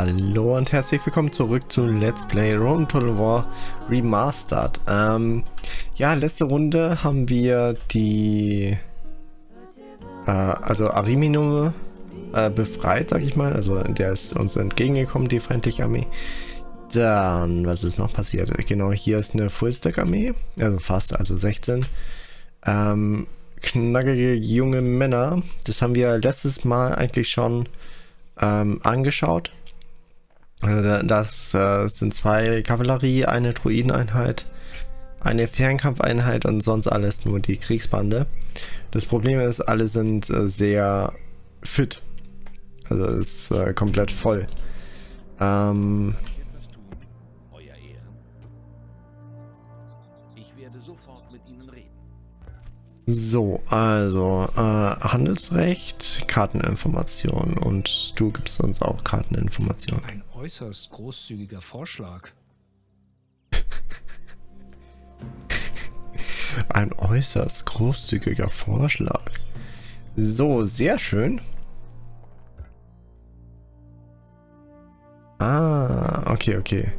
Hallo und herzlich willkommen zurück zu Let's Play Rome Total War Remastered. Ja, letzte Runde haben wir die also Ariminum befreit, sag ich mal. Also der ist uns entgegengekommen, die feindliche Armee. Dann, was ist noch passiert? Genau, hier ist eine Fullstack-Armee, also fast, also 16. Knackige junge Männer, das haben wir letztes Mal eigentlich schon angeschaut. Das sind 2 Kavallerie, eine Druideneinheit, eine Fernkampfeinheit und sonst alles nur die Kriegsbande. Das Problem ist, alle sind sehr fit. Also es ist komplett voll. So, also Handelsrecht, Karteninformation und du gibst uns auch Karteninformationen. Ein äußerst großzügiger Vorschlag. Ein äußerst großzügiger Vorschlag. So, sehr schön. Ah, okay.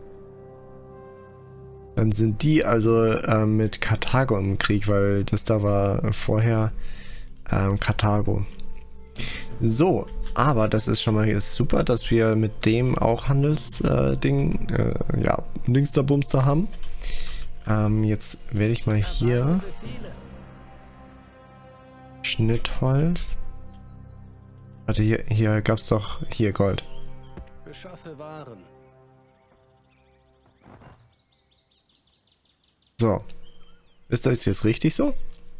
Dann sind die also mit Karthago im Krieg, weil das da war vorher Karthago. So, aber das ist schon mal super, dass wir mit dem auch Handelsding, ja, Dingsterbumster haben. Jetzt werde ich mal hier Schnittholz. Warte, hier gab es doch hier Gold. Beschaffe Waren. So. Ist das jetzt richtig so?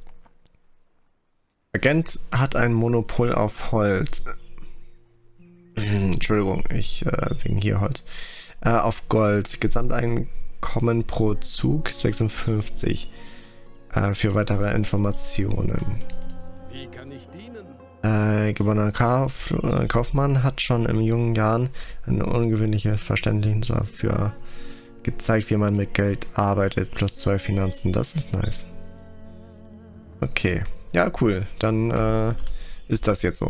Agent hat ein Monopol auf Holz. Entschuldigung, wegen hier Holz. Auf Gold. Gesamteinkommen pro Zug 56. Für weitere Informationen. Wie kann ich dienen? Gewonnener Kaufmann hat schon in jungen Jahren ein ungewöhnliches Verständnis dafür gezeigt, wie man mit Geld arbeitet, plus 2 Finanzen. Das ist nice. Okay. Ja, cool. Dann ist das jetzt so.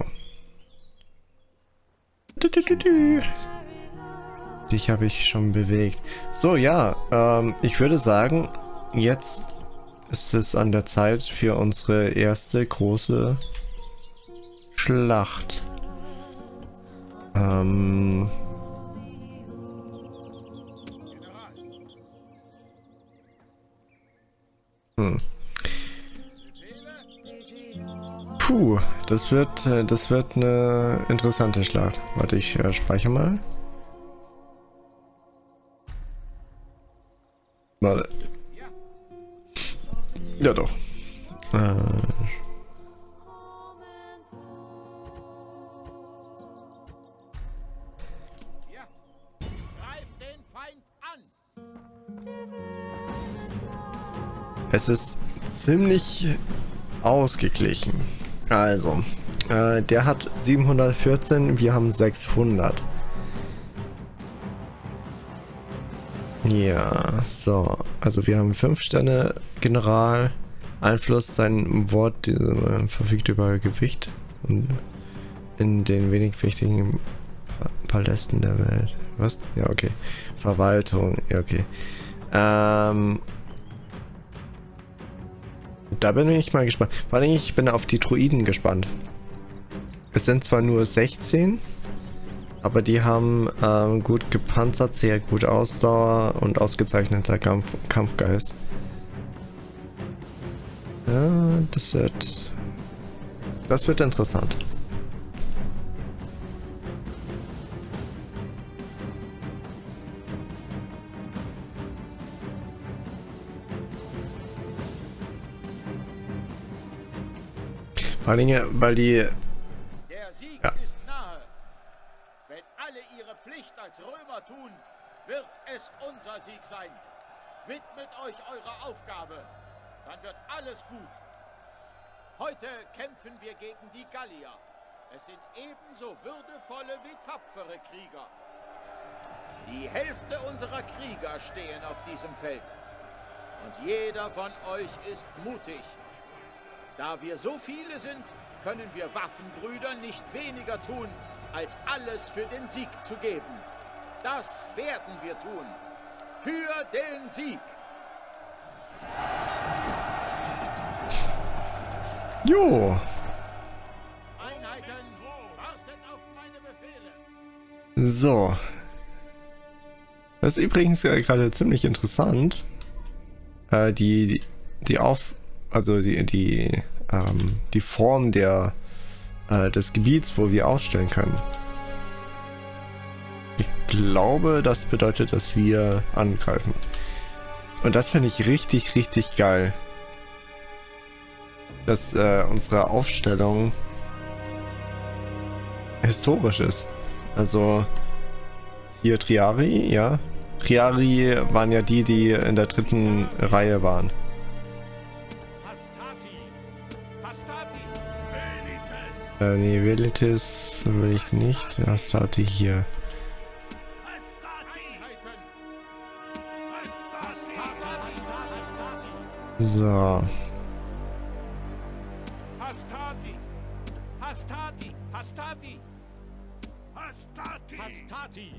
Dich habe ich schon bewegt. So, ja. Ich würde sagen, jetzt ist es an der Zeit für unsere erste große Schlacht. Puh, das wird eine interessante Schlacht. Warte, ich speichere mal. Warte. Ja doch. Es ist ziemlich ausgeglichen. Also, der hat 714, wir haben 600. Ja, so. Also wir haben 5 Sterne General. Einfluss, sein Wort verfügt über Gewicht und in den wenig wichtigen Palästen der Welt. Was? Ja, okay. Verwaltung, ja, okay. Da bin ich mal gespannt. Vor allem, ich bin auf die Druiden gespannt. Es sind zwar nur 16, aber die haben gut gepanzert, sehr gut Ausdauer und ausgezeichneter Kampfgeist. Ja, das wird interessant. Vor allem, weil die... Der Sieg ist nahe. Wenn alle ihre Pflicht als Römer tun, wird es unser Sieg sein. Widmet euch eurer Aufgabe, dann wird alles gut. Heute kämpfen wir gegen die Gallier. Es sind ebenso würdevolle wie tapfere Krieger. Die Hälfte unserer Krieger stehen auf diesem Feld. Und jeder von euch ist mutig. Da wir so viele sind, können wir Waffenbrüdern nicht weniger tun, als alles für den Sieg zu geben. Das werden wir tun. Für den Sieg. Jo. Einheiten, wartet auf meine Befehle. So. Das ist übrigens gerade ziemlich interessant. Die Form des Gebiets, wo wir aufstellen können. Ich glaube, das bedeutet, dass wir angreifen. Und das finde ich richtig, richtig geil. Dass unsere Aufstellung historisch ist. Also hier Triari, ja. Triari waren ja die in der dritten Reihe waren. Nee, Velitis will ich nicht. Hastati hier. So. Hastati! Hastati! Hastati! Hastati! Hastati!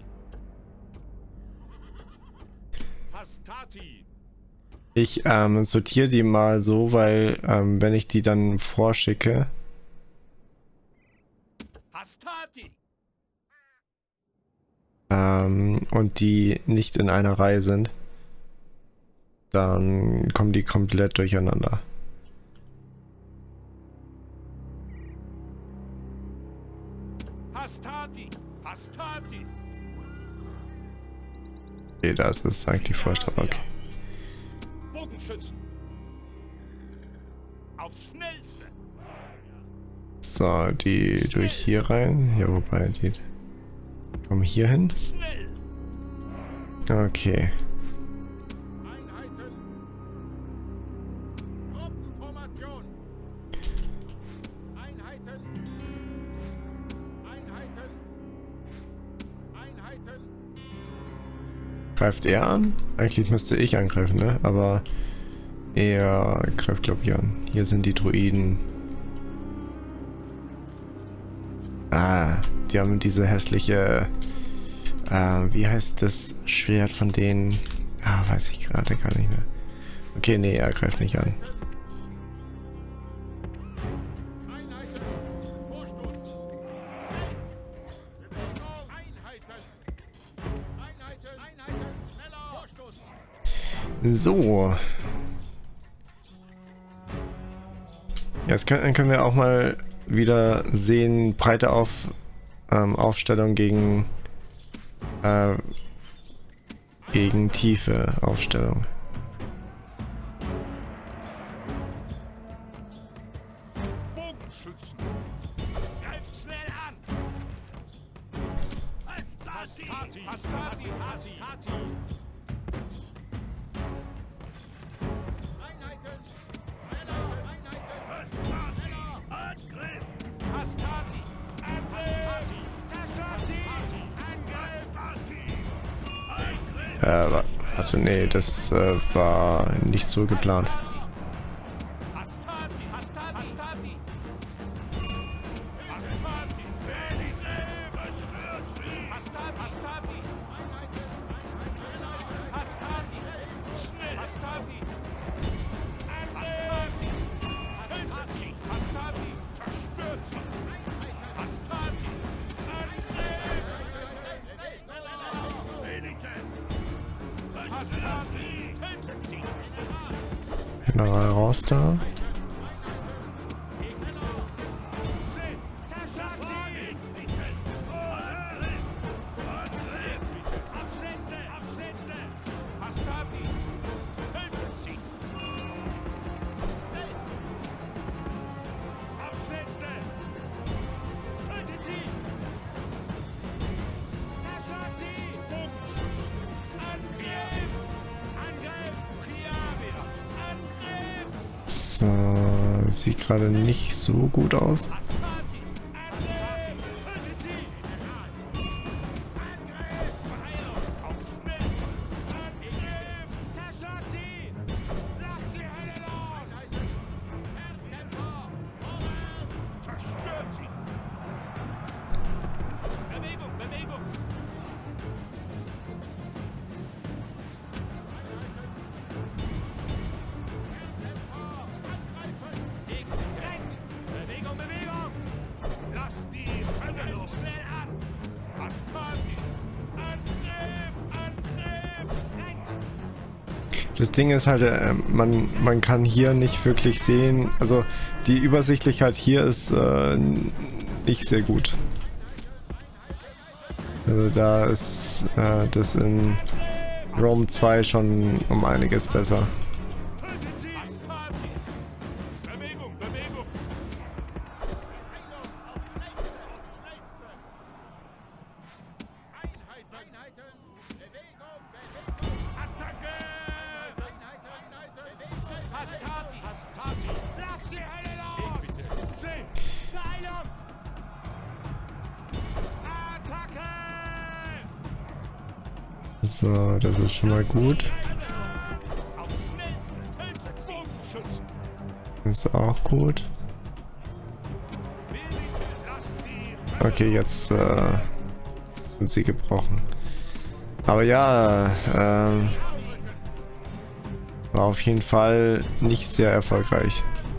Hastati! Ich sortiere die mal so, weil wenn ich die dann vorschicke, und die nicht in einer Reihe sind, dann kommen die komplett durcheinander. Hastati! Hastati! Okay, das ist eigentlich voll straff. Okay. Bogenschützen! Aufs Schnellste! So, die durch hier rein. Ja, wobei, die kommen hier hin. Okay. Einheiten! Gruppenformation! Einheiten! Einheiten! Einheiten! Greift er an? Eigentlich müsste ich angreifen, ne? Aber er greift, glaube ich, an. Hier sind die Druiden. Ah, die haben diese hässliche... wie heißt das Schwert von denen? Ah, weiß ich gerade gar nicht mehr. Okay, nee, er greift nicht an. Einheiten! Vorstoßen! Einheiten! Einheiten! Einheiten! Schneller! Vorstoßen! So. Jetzt können wir auch mal wieder sehen, breite Aufstellung gegen tiefe Aufstellung. Bogenschützen! Greift schnell an! Hastati! Hastati! Hastati! Einheiten! Schneller! Einheiten! Schneller! Angriff! Hastati! Angriff! Hastati! Angriff! Warte, nee, das war nicht so geplant. Hastati! Hastati! Hastati! Hastati! Hastati! Hastati! Einheiten! Einheiten! Hastati! Schnell! Hastati! Hastati! Hastati! Hastati! Zerstört sie! Hastati! Hastati! Tötet sie! General raus da. Sieht gerade nicht so gut aus. Das Ding ist halt, man kann hier nicht wirklich sehen, also die Übersichtlichkeit hier ist nicht sehr gut. Also da ist das in Rome 2 schon um einiges besser. So, das ist schon mal gut. Das ist auch gut. Okay, jetzt sind sie gebrochen. Aber ja, war auf jeden Fall nicht sehr erfolgreich.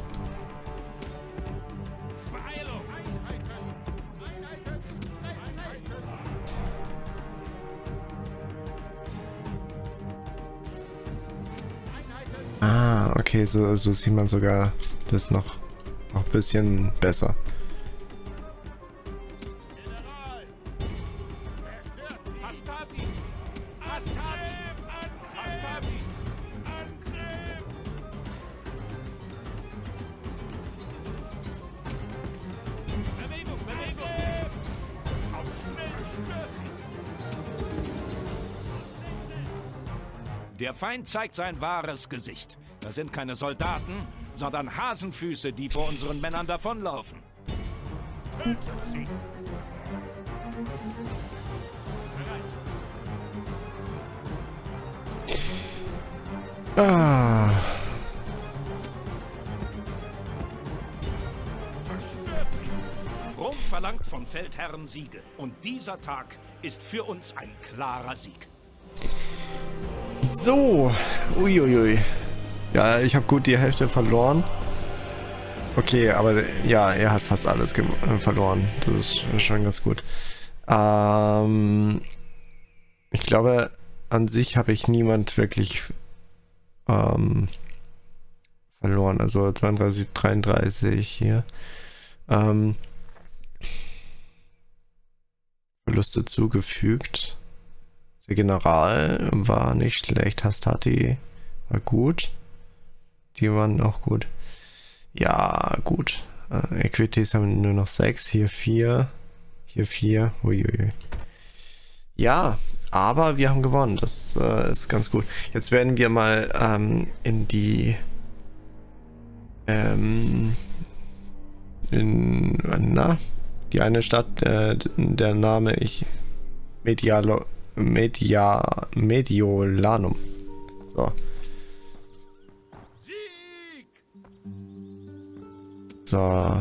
Ah, okay, so sieht man sogar das noch ein bisschen besser. Der Feind zeigt sein wahres Gesicht. Das sind keine Soldaten, sondern Hasenfüße, die vor unseren Männern davonlaufen. Ah. Rom verlangt vom Feldherrn Siege. Und dieser Tag ist für uns ein klarer Sieg. So, uiuiui. Ja, ich habe gut die Hälfte verloren. Okay, aber ja, er hat fast alles verloren. Das ist schon ganz gut. Ich glaube, an sich habe ich niemand wirklich verloren. Also 32, 33 hier. Verluste zugefügt. Der General war nicht schlecht. Hastati war gut. Die waren auch gut. Ja, gut. Equities haben nur noch 6. Hier 4. Hier 4. Uiui. Ja, aber wir haben gewonnen. Das ist ganz gut. Jetzt werden wir mal in die die eine Stadt, der Name Mediolanum. So. So.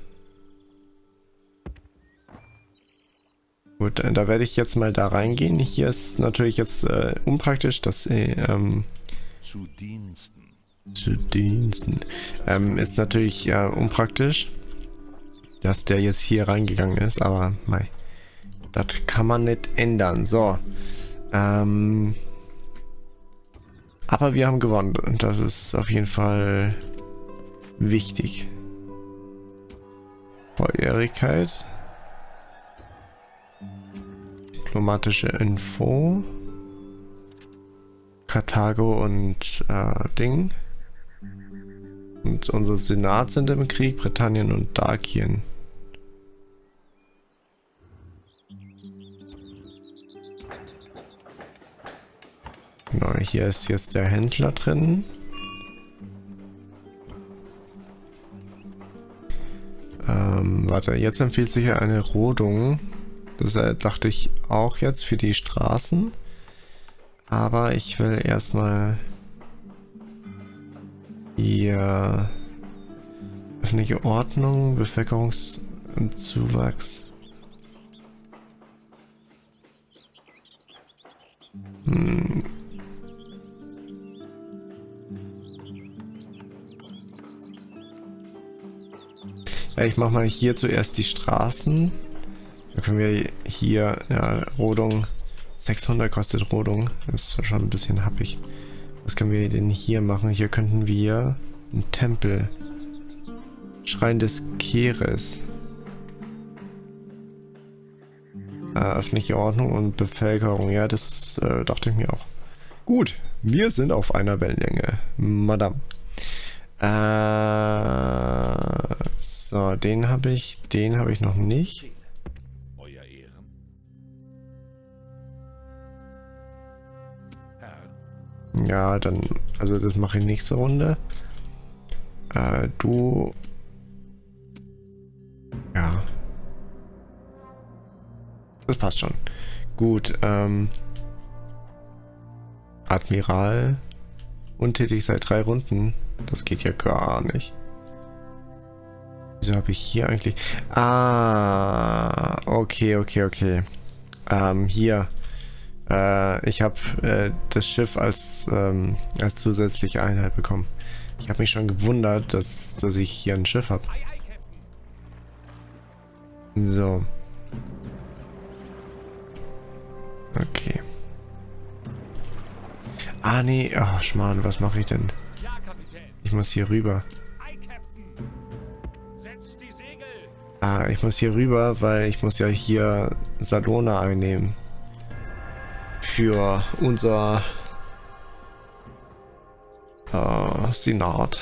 Gut, da werde ich jetzt mal da reingehen. Hier ist natürlich jetzt unpraktisch, dass Zu Diensten. zu Diensten. Ist natürlich unpraktisch, dass der jetzt hier reingegangen ist, aber mei. Das kann man nicht ändern. So. Aber wir haben gewonnen. Und das ist auf jeden Fall wichtig. Volljährigkeit. Diplomatische Info. Karthago und Ding. Und unser Senat sind im Krieg. Britannien und Dakien. Genau, hier ist jetzt der Händler drin. Warte, jetzt empfiehlt sich ja eine Rodung. Das dachte ich auch jetzt für die Straßen. Aber ich will erstmal hier öffentliche Ordnung, Bevölkerungszuwachs. Ja, ich mache mal hier zuerst die Straßen. Da können wir hier, ja, Rodung, 600 kostet Rodung. Das ist schon ein bisschen happig. Was können wir denn hier machen? Hier könnten wir einen Tempel. Schrein des Keres. Öffentliche Ordnung und Bevölkerung. Ja, das dachte ich mir auch. Gut, wir sind auf einer Wellenlänge. Madame. So, den habe ich noch nicht. Euer Ehren. Herr. Ja, dann, also das mache ich nächste Runde. Du. Ja. Das passt schon. Gut, Admiral. Untätig seit 3 Runden. Das geht ja gar nicht. Wieso habe ich hier eigentlich... Ah, okay. Hier. Ich habe das Schiff als zusätzliche Einheit bekommen. Ich habe mich schon gewundert, dass ich hier ein Schiff habe. So. Okay. Ah, nee. Ach, Schmarrn, was mache ich denn? Ich muss hier rüber. Ah, ich muss hier rüber, weil ich muss ja hier Salona einnehmen. Für unser Senat.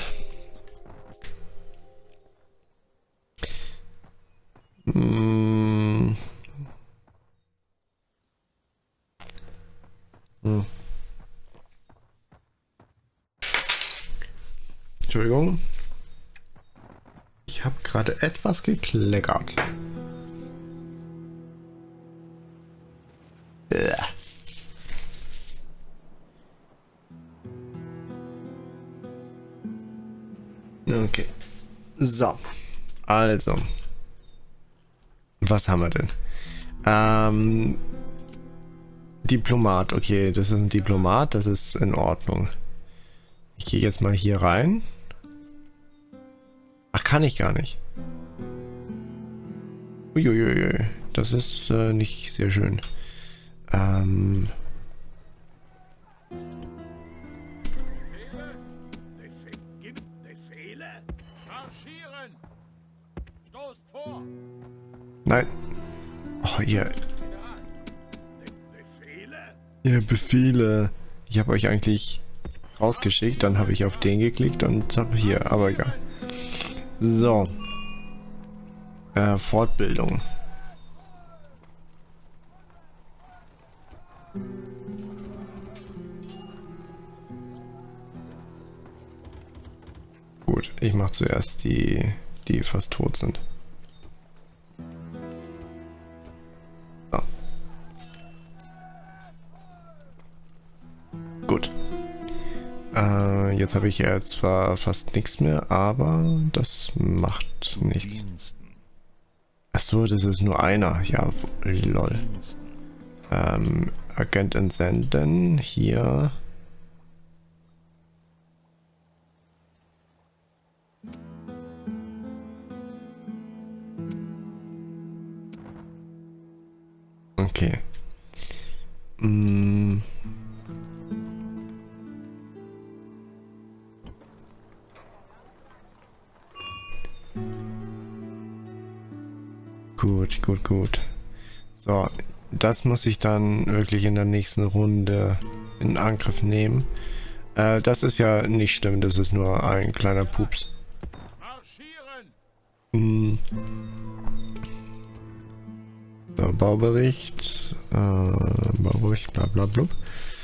Entschuldigung. Ich habe gerade etwas gekleckert. Okay. So. Also. Was haben wir denn? Diplomat. Okay, das ist ein Diplomat. Das ist in Ordnung. Ich gehe jetzt mal hier rein. Ach, kann ich gar nicht. Uiuiui. Das ist nicht sehr schön. Marschieren! Stoßt vor! Nein. Oh, ihr Befehle. Ich habe euch eigentlich rausgeschickt. Dann habe ich auf den geklickt und habe hier. Aber egal. So. Fortbildung. Gut, ich mache zuerst die fast tot sind. So. Gut. Jetzt habe ich ja zwar fast nichts mehr, aber das macht nichts. Achso, das ist nur einer. Ja, lol. Agent entsenden. Hier. Okay. Gut. So, das muss ich dann wirklich in der nächsten Runde in Angriff nehmen. Das ist ja nicht schlimm, das ist nur ein kleiner Pups. So, Baubericht, blablabla.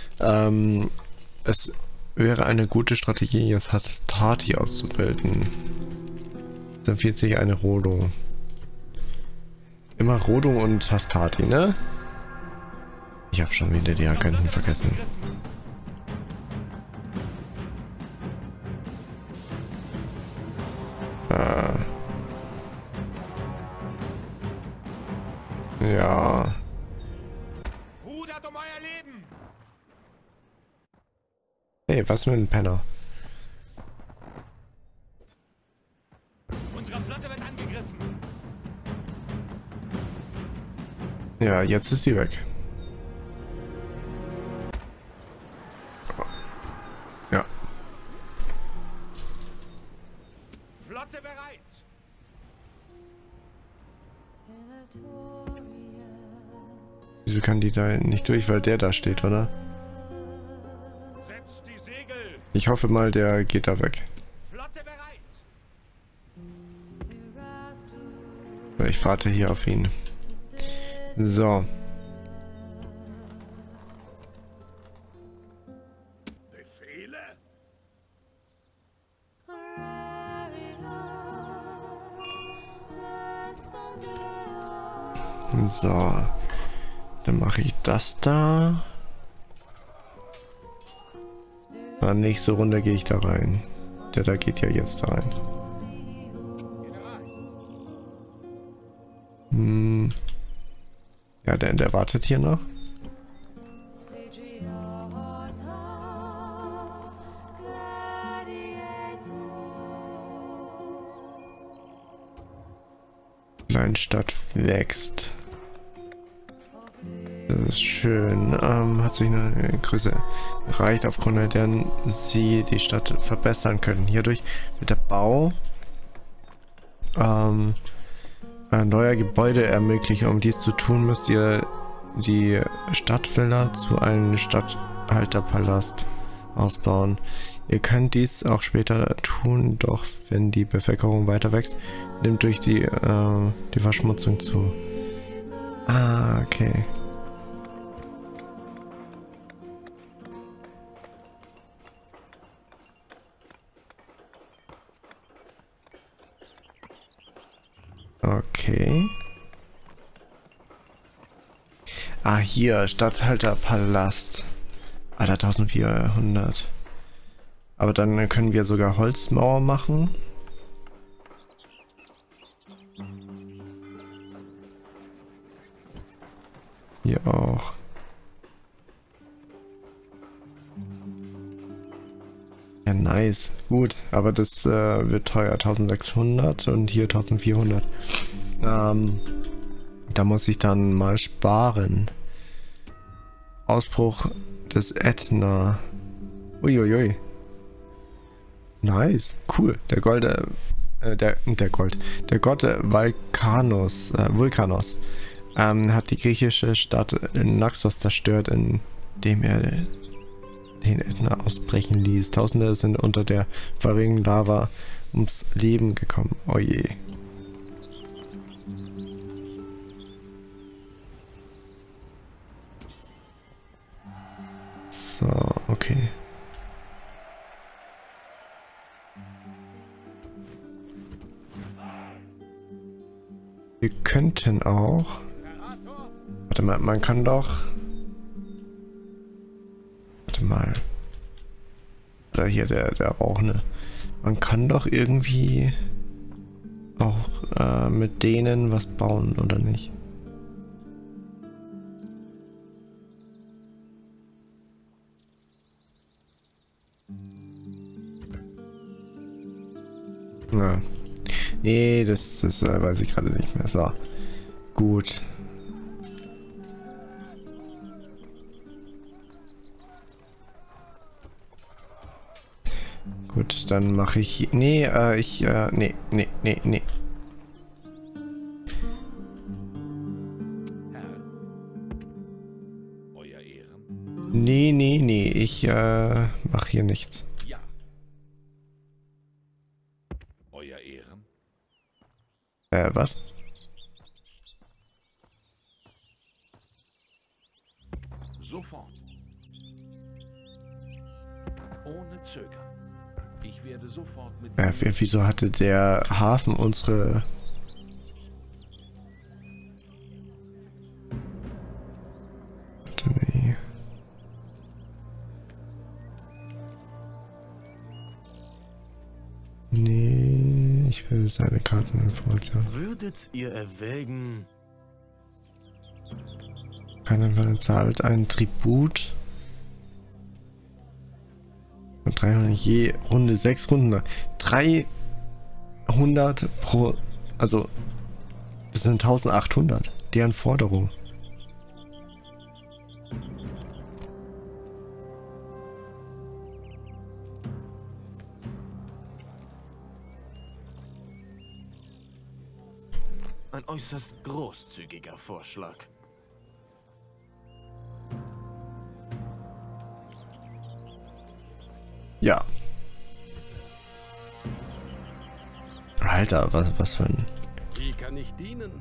Es wäre eine gute Strategie, jetzt Hastati auszubilden. Es empfiehlt sich eine Rodung. Immer Rodung und Hastati, ne? Ich habe schon wieder die Agenten vergessen. Ja. Rudert um euer Leben! Hey, was für ein Penner. Unsere Flotte wird angegriffen! Ja, jetzt ist sie weg. Flotte bereit! Wieso kann die da nicht durch, weil der da steht, oder? Setzt die Segel! Ich hoffe mal, der geht da weg. Flotte bereit! Ich warte hier auf ihn. So. Befehle? So. Dann mache ich das da. Nächste Runde gehe ich da rein. Der da geht ja jetzt da rein. Ja, der wartet hier noch. Kleinstadt wächst. Das ist schön. Hat sich eine Größe erreicht, aufgrund der sie die Stadt verbessern können. Hierdurch wird der Bau neuer Gebäude ermöglichen. Um dies zu tun, müsst ihr die Stadtvilla zu einem Statthalterpalast ausbauen. Ihr könnt dies auch später tun, doch wenn die Bevölkerung weiter wächst, nimmt durch die Verschmutzung zu. Ah, okay. Okay. Ah, hier, Statthalterpalast. Alter, 1400. Aber dann können wir sogar Holzmauer machen. Hier auch. Ja, nice. Gut, aber das wird teuer. 1600 und hier 1400. Da muss ich dann mal sparen. Ausbruch des Ätna. Uiuiui. Nice. Cool. Der Gott Vulkanos hat die griechische Stadt in Naxos zerstört, indem er den Ätna ausbrechen ließ. Tausende sind unter der feurigen Lava ums Leben gekommen. Oh je. So, okay. Wir könnten auch... Warte mal, man kann doch... Warte mal. Oder hier der Rauchende. Man kann doch irgendwie auch mit denen was bauen, oder nicht? Ja. Nee, das weiß ich gerade nicht mehr. So. Gut. Gut, dann mache ich... Nee, nee. Herr, Euer Ehren. Nee. Ich mache hier nichts. Ja. Euer Ehren. Was? Sofort. Ohne Zögern. Ich werde sofort mit... Wieso hatte der Hafen unsere... Nee. Nee, ich will seine Karteninformation. Würdet ihr erwägen... Keiner zahlt einen Tribut. 300 je Runde, 6 Runden. 300 pro... Also, das sind 1800. Deren Forderung. Ein äußerst großzügiger Vorschlag. Ja. Alter, was für ein... Wie kann ich dienen?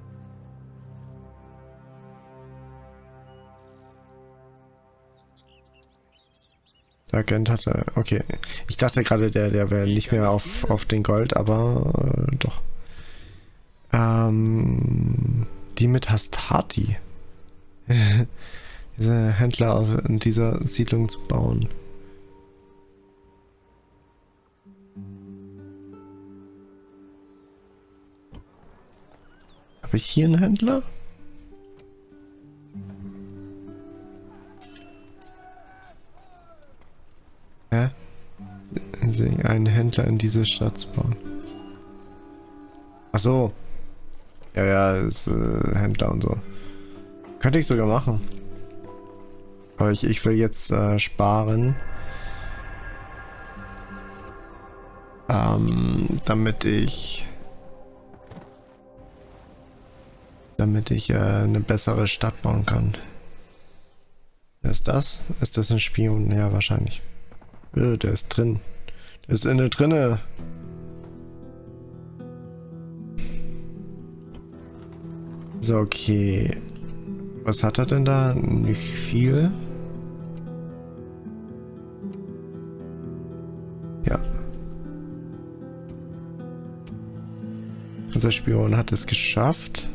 Der Agent hatte... Okay. Ich dachte gerade, der wäre nicht mehr auf den Gold, aber doch. Die mit Hastati. Diese Händler in dieser Siedlung zu bauen. Habe ich hier einen Händler? Hä? Einen Händler in diese Stadt zu bauen. Ach so. Ja, ist Händler und so. Könnte ich sogar machen. Aber ich will jetzt sparen. Damit ich eine bessere Stadt bauen kann. Wer ist das? Ist das ein Spion? Ja, wahrscheinlich. Der ist drin. Der ist drinne. So, okay. Was hat er denn da? Nicht viel. Ja. Unser Spion hat es geschafft.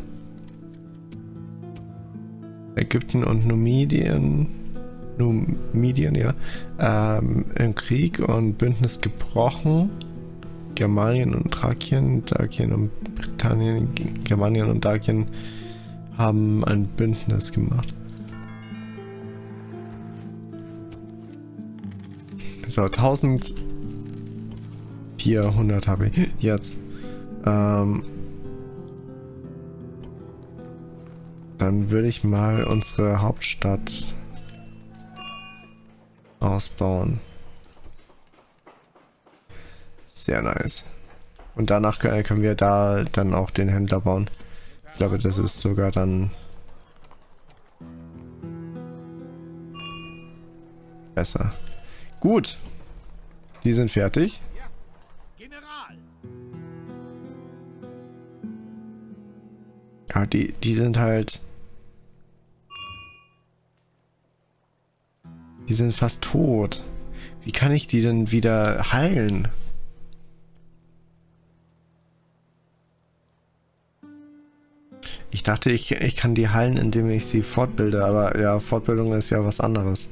Ägypten und Numidien, ja, im Krieg und Bündnis gebrochen. Germanien und Thrakien, Dakien und Britannien, Germanien und Dakien haben ein Bündnis gemacht. So, 1400 habe ich jetzt. Dann würde ich mal unsere Hauptstadt ausbauen. Sehr nice. Und danach können wir da dann auch den Händler bauen. Ich glaube, das ist sogar dann besser. Gut. Die sind fertig. Ja, die sind halt... Die sind fast tot. Wie kann ich die denn wieder heilen? Ich dachte, ich kann die heilen, indem ich sie fortbilde, aber ja, Fortbildung ist ja was anderes.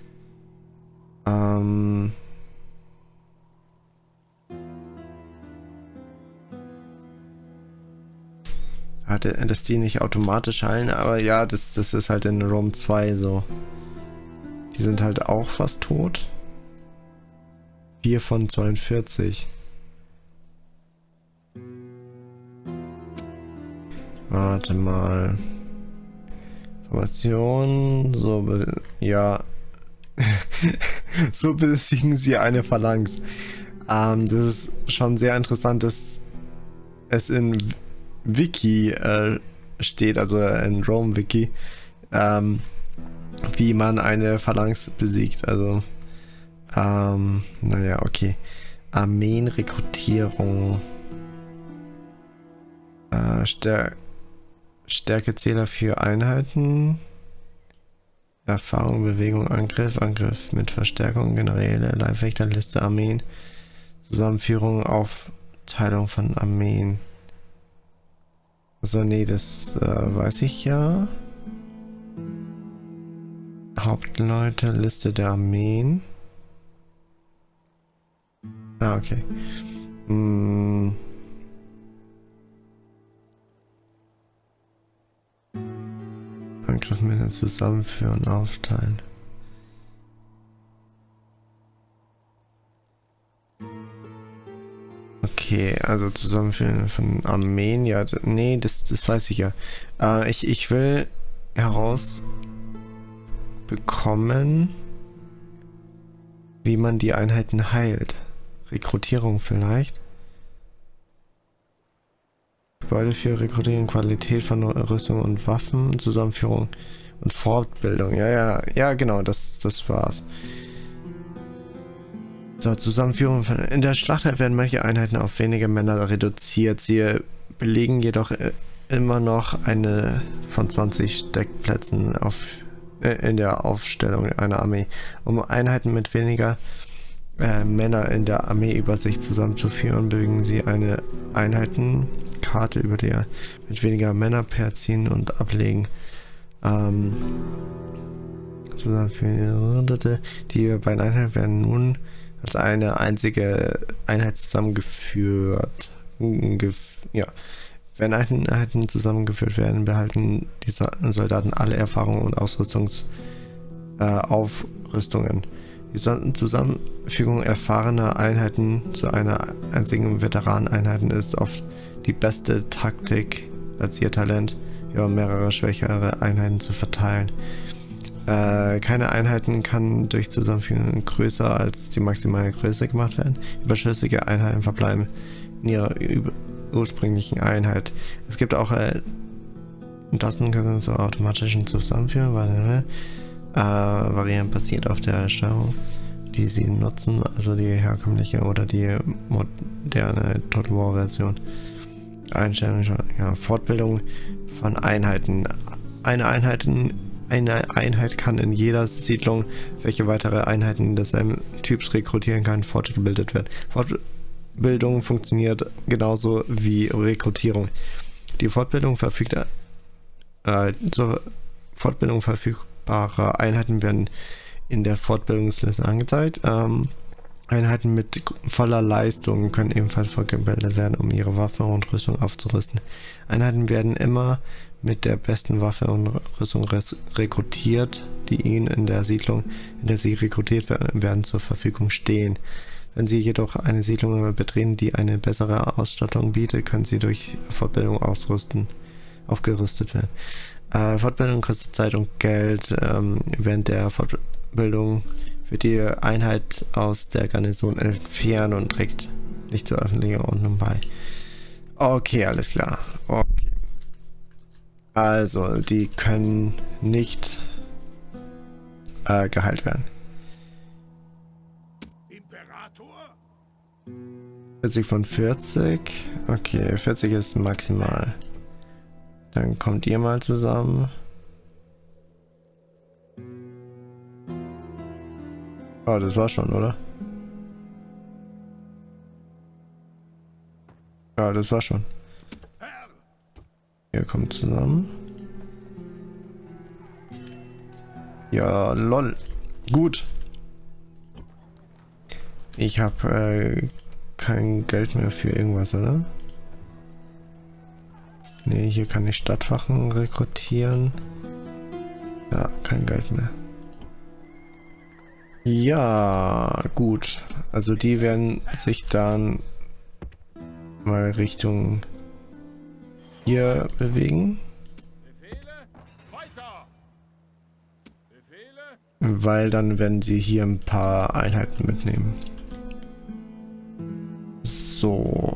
Dass die nicht automatisch heilen, aber ja, das ist halt in Rome 2 so. Die sind halt auch fast tot. 4 von 42. Warte mal. Information. So, ja. So besiegen sie eine Phalanx. Das ist schon sehr interessant, dass es in Wiki steht, also in Rome Wiki, wie man eine Phalanx besiegt. Also, naja, okay. Armeenrekrutierung. Stärkezähler für Einheiten. Erfahrung, Bewegung, Angriff mit Verstärkung, generelle Leibwächterliste, Armeen. Zusammenführung, Aufteilung von Armeen. Also nee, das weiß ich ja. Hauptleute, Liste der Armeen. Ah, okay. Angriff mit dem Zusammenführen, aufteilen. Okay, also Zusammenführen von Armeen, ja, nee, das weiß ich ja. Ich will herausbekommen, wie man die Einheiten heilt. Rekrutierung vielleicht. Gebäude für Rekrutierung, Qualität von Rüstung und Waffen, Zusammenführung und Fortbildung. Ja, genau, das war's. So, Zusammenführung. In der Schlacht werden manche Einheiten auf wenige Männer reduziert. Sie belegen jedoch immer noch eine von 20 Steckplätzen in der Aufstellung einer Armee. Um Einheiten mit weniger Männer in der Armeeübersicht zusammenzuführen, bewegen sie eine Einheitenkarte über die mit weniger Männer per ziehen und ablegen. Die beiden Einheiten werden nun als eine einzige Einheit zusammengeführt. Wenn Einheiten zusammengeführt werden, behalten die Soldaten alle Erfahrungen und Aufrüstungen. Die Zusammenfügung erfahrener Einheiten zu einer einzigen Veteraneneinheit ist oft die beste Taktik als ihr Talent, über mehrere schwächere Einheiten zu verteilen. Keine Einheiten kann durch Zusammenfügung größer als die maximale Größe gemacht werden. Überschüssige Einheiten verbleiben in ihrer ursprünglichen Einheit. Es gibt auch Tasten können zur automatischen Zusammenführung, weil Varianten basiert auf der Steuerung, die sie nutzen, also die herkömmliche oder die moderne Total War Version. Einstellung, ja, Fortbildung von Einheiten. Eine Einheit kann in jeder Siedlung, welche weitere Einheiten desselben Typs rekrutieren kann, fortgebildet werden. Fortbildung funktioniert genauso wie Rekrutierung. Die Fortbildung zur Fortbildung verfügbare Einheiten werden in der Fortbildungsliste angezeigt. Einheiten mit voller Leistung können ebenfalls fortgebildet werden, um ihre Waffe und Rüstung aufzurüsten. Einheiten werden immer mit der besten Waffe und Rüstung rekrutiert, die ihnen in der Siedlung, in der sie rekrutiert werden, zur Verfügung stehen. Wenn sie jedoch eine Siedlung betreten, die eine bessere Ausstattung bietet, können sie durch Fortbildung aufgerüstet werden. Fortbildung kostet Zeit und Geld. Während der Fortbildung wird die Einheit aus der Garnison entfernt und trägt nicht zur öffentlichen Ordnung bei. Okay, alles klar. Okay. Also, die können nicht geheilt werden. 40 von 40. Okay, 40 ist maximal. Dann kommt ihr mal zusammen. Oh, das war schon, oder? Ja, das war schon. Ihr kommt zusammen. Ja, lol. Gut. Ich habe kein Geld mehr für irgendwas, oder? Ne, hier kann ich Stadtwachen rekrutieren. Ja, kein Geld mehr. Ja, gut. Also die werden sich dann mal Richtung hier bewegen. Weil dann werden sie hier ein paar Einheiten mitnehmen. So.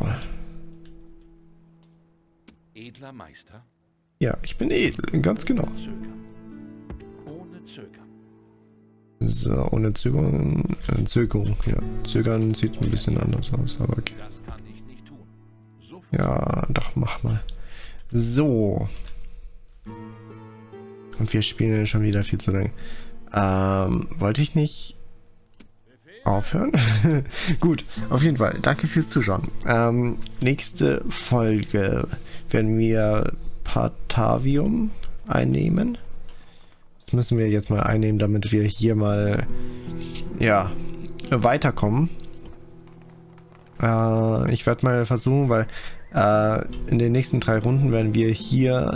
Edler Meister? Ja, ich bin edel, ganz genau. Ohne Zögern. So, ohne Zögerung, ja. Zögern sieht ein bisschen anders aus, aber okay. Das kann ich nicht tun. Ja, doch, mach mal. So. Und wir spielen schon wieder viel zu lang. Wollte ich nicht aufhören? Gut, auf jeden Fall. Danke fürs Zuschauen. Nächste Folge werden wir Patavium einnehmen. Das müssen wir jetzt mal einnehmen, damit wir hier mal, ja, weiterkommen. Ich werde mal versuchen, weil in den nächsten 3 Runden werden wir hier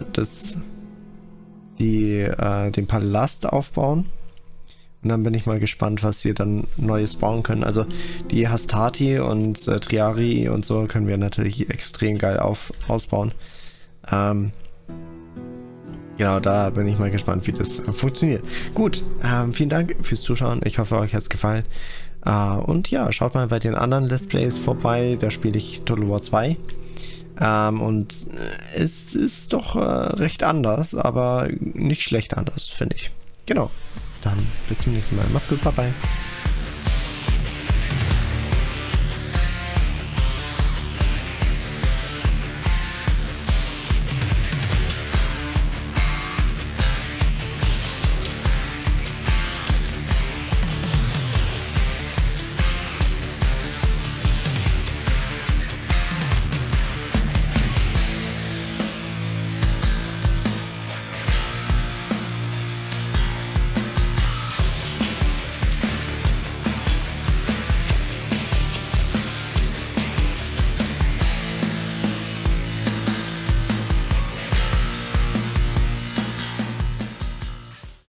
den Palast aufbauen. Und dann bin ich mal gespannt, was wir dann Neues bauen können. Also die Hastati und Triari und so können wir natürlich extrem geil ausbauen. Genau, da bin ich mal gespannt, wie das funktioniert. Gut, vielen Dank fürs Zuschauen. Ich hoffe, euch hat es gefallen. Und ja, schaut mal bei den anderen Let's Plays vorbei. Da spiele ich Total War 2. Und es ist doch recht anders, aber nicht schlecht anders, finde ich. Genau. Dann bis zum nächsten Mal. Macht's gut, bye bye.